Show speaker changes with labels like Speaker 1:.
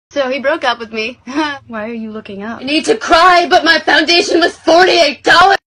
Speaker 1: So he broke up with me.
Speaker 2: Why are you looking up?
Speaker 1: I need to cry, but my foundation was $48.